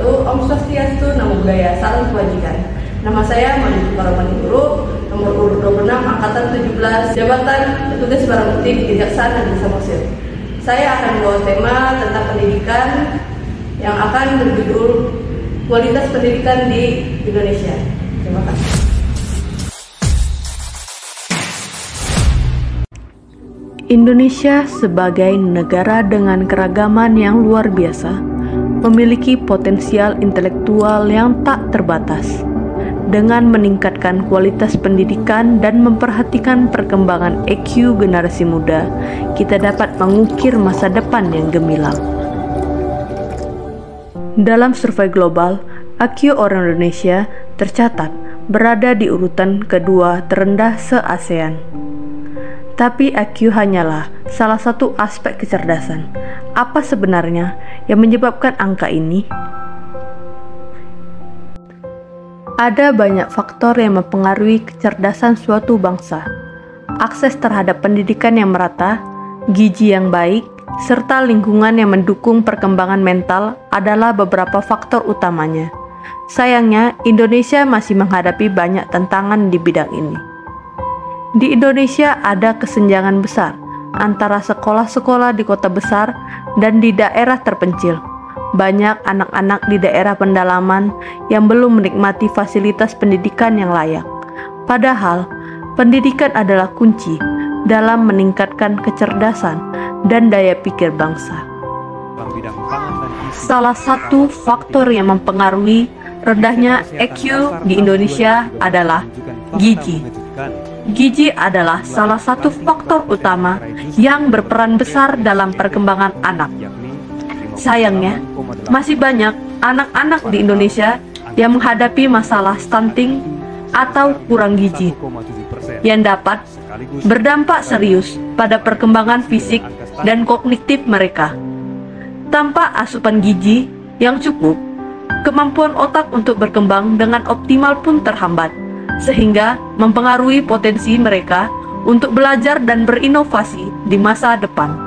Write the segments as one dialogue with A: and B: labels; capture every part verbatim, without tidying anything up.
A: wabarakatuh. Om Swastiastu, Namo Buddhaya, salam kebajikan. Nama saya Mandu Paromani Guru, nomor urut dua puluh enam, angkatan tujuh belas, jabatan petugas barang bukti di Kejaksaan Negeri Samosir. Saya akan membawa tema tentang pendidikan yang akan berjudul kualitas pendidikan di Indonesia. Terima kasih.
B: Indonesia sebagai negara dengan keragaman yang luar biasa, memiliki potensial intelektual yang tak terbatas. Dengan meningkatkan kualitas pendidikan dan memperhatikan perkembangan E Q generasi muda, kita dapat mengukir masa depan yang gemilang. Dalam survei global, I Q orang Indonesia tercatat berada di urutan kedua terendah se-ASEAN. Tapi I Q hanyalah salah satu aspek kecerdasan. Apa sebenarnya yang menyebabkan angka ini? Ada banyak faktor yang mempengaruhi kecerdasan suatu bangsa. Akses terhadap pendidikan yang merata, gizi yang baik, serta lingkungan yang mendukung perkembangan mental adalah beberapa faktor utamanya. Sayangnya, Indonesia masih menghadapi banyak tantangan di bidang ini. Di Indonesia ada kesenjangan besar antara sekolah-sekolah di kota besar dan di daerah terpencil. Banyak anak-anak di daerah pendalaman yang belum menikmati fasilitas pendidikan yang layak. Padahal, pendidikan adalah kunci dalam meningkatkan kecerdasan dan daya pikir bangsa. Salah satu faktor yang mempengaruhi rendahnya E Q di Indonesia adalah gizi. Gizi adalah salah satu faktor utama yang berperan besar dalam perkembangan anak. Sayangnya, masih banyak anak-anak di Indonesia yang menghadapi masalah stunting atau kurang gizi, yang dapat berdampak serius pada perkembangan fisik dan kognitif mereka. Tanpa asupan gizi yang cukup, kemampuan otak untuk berkembang dengan optimal pun terhambat, sehingga mempengaruhi potensi mereka untuk belajar dan berinovasi di masa depan.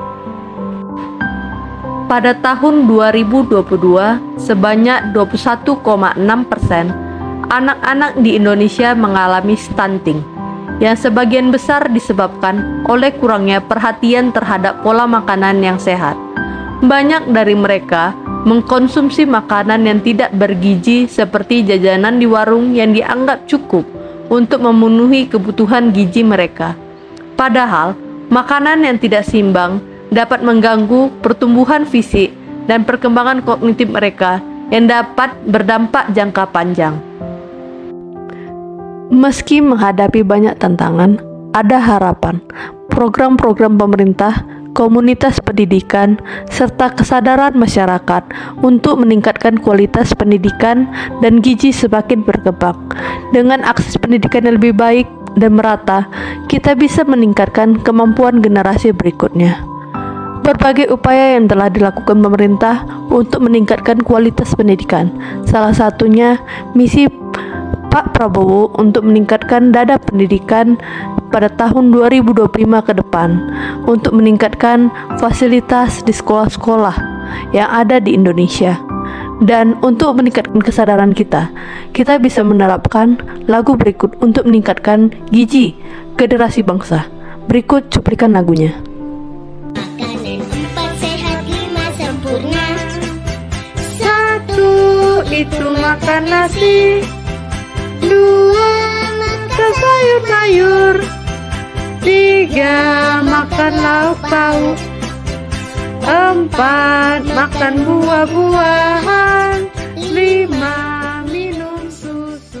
B: Pada tahun dua ribu dua puluh dua, sebanyak dua puluh satu koma enam persen anak-anak di Indonesia mengalami stunting, yang sebagian besar disebabkan oleh kurangnya perhatian terhadap pola makanan yang sehat. Banyak dari mereka mengkonsumsi makanan yang tidak bergizi seperti jajanan di warung yang dianggap cukup untuk memenuhi kebutuhan gizi mereka. Padahal, makanan yang tidak seimbang dapat mengganggu pertumbuhan fisik dan perkembangan kognitif mereka yang dapat berdampak jangka panjang. Meski menghadapi banyak tantangan, ada harapan. Program-program pemerintah, komunitas pendidikan, serta kesadaran masyarakat untuk meningkatkan kualitas pendidikan dan gizi semakin berkembang. Dengan akses pendidikan yang lebih baik dan merata, kita bisa meningkatkan kemampuan generasi berikutnya. Berbagai upaya yang telah dilakukan pemerintah untuk meningkatkan kualitas pendidikan. Salah satunya misi Pak Prabowo untuk meningkatkan dana pendidikan pada tahun dua ribu dua puluh lima ke depan, untuk meningkatkan fasilitas di sekolah-sekolah yang ada di Indonesia. Dan untuk meningkatkan kesadaran kita, kita bisa menerapkan lagu berikut untuk meningkatkan gizi generasi bangsa. Berikut cuplikan lagunya.
C: Itu makan nasi, dua makan sayur-sayur, tiga makan lauk pauk, empat makan buah-buahan, lima minum susu.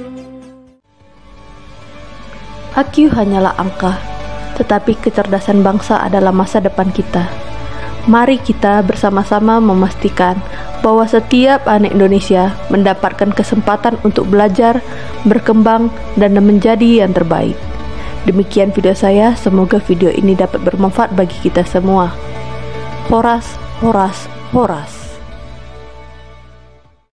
B: I Q hanyalah angka, tetapi kecerdasan bangsa adalah masa depan kita. Mari kita bersama-sama memastikan bahwa setiap anak Indonesia mendapatkan kesempatan untuk belajar, berkembang, dan menjadi yang terbaik. Demikian video saya, semoga video ini dapat bermanfaat bagi kita semua. Horas, horas, horas.